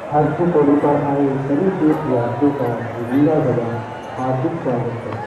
हर से तौर पर आए सभी तीर्थ यात्रियों का जिंदा हार्दिक स्वागत है।